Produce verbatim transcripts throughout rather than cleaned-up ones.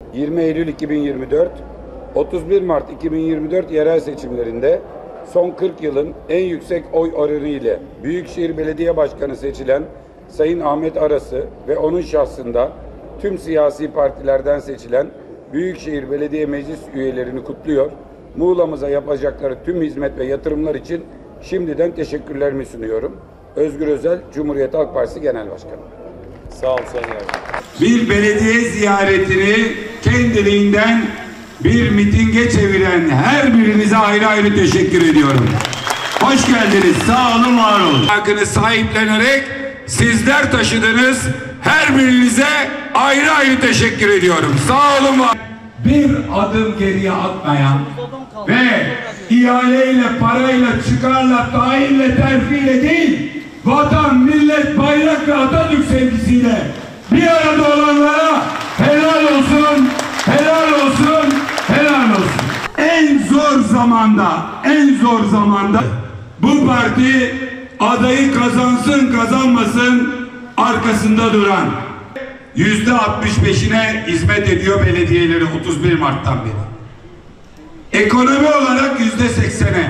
yirmi Eylül iki bin yirmi dört, otuz bir Mart iki bin yirmi dört yerel seçimlerinde son kırk yılın en yüksek oy oranı ile Büyükşehir Belediye Başkanı seçilen Sayın Ahmet Aras'ı ve onun şahsında tüm siyasi partilerden seçilen Büyükşehir Belediye Meclis üyelerini kutluyor. Muğla'mıza yapacakları tüm hizmet ve yatırımlar için şimdiden teşekkürlerimi sunuyorum. Özgür Özel, Cumhuriyet Halk Partisi Genel Başkanı. Sağ olun Sayın Yargıç. Bir belediye ziyaretini kendiliğinden bir mitinge çeviren her birinize ayrı ayrı teşekkür ediyorum. Hoş geldiniz, sağ olun, var olun. Hakkını sahiplenerek sizler taşıdınız. Her birinize ayrı ayrı teşekkür ediyorum. Sağ olun. Bir adım geriye atmayan ve ihaleyle, parayla, çıkarla, tayinle, terfiyle değil, vatan, millet, bayrak ve Atatürk sevgisiyle bir arada olanlara helal olsun, helal olsun, helal olsun. En zor zamanda, en zor zamanda bu parti adayı kazansın kazanmasın arkasında duran, yüzde altmış beşine hizmet ediyor belediyeleri otuz bir Mart'tan beri. Ekonomi olarak yüzde seksene,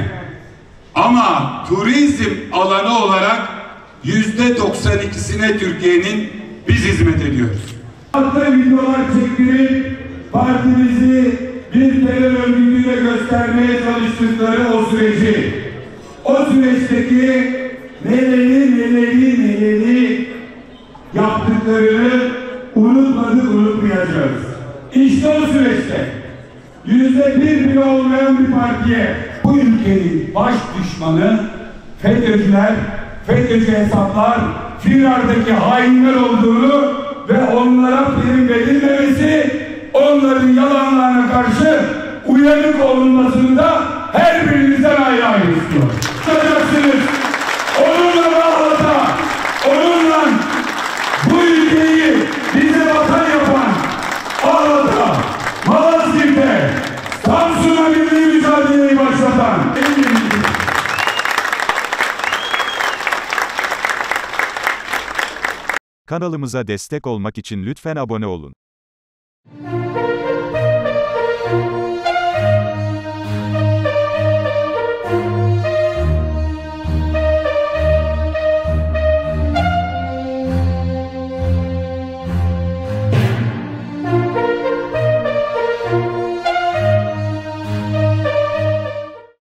ama turizm alanı olarak yüzde doksan ikisine Türkiye'nin biz hizmet ediyoruz. Altta videolar çektirip partimizi bir terör örgütüyle göstermeye çalıştıkları o süreci, o süreçteki neleri neleri neleri yaptıklarını unutmadık, unutmayacağız. İşte o süreçte yüzde bir bile olmayan bir partiye bu ülkenin baş düşmanı FETÖ'cüler, FETÖ'cü hesaplar, firardaki hainler olduğunu ve onlara prim verilmemesi, onların yalanlarına karşı uyanık olunmasını da her birinizden ayrı ayrı istiyor. Tutacaksınız. Onunla bağlata, onunla bu ülkeyi bize vatan yapan Ağlat'a, Malazgirt'e, Samsun'a milli mücadeleyi başlatan Kanalımıza destek olmak için lütfen abone olun.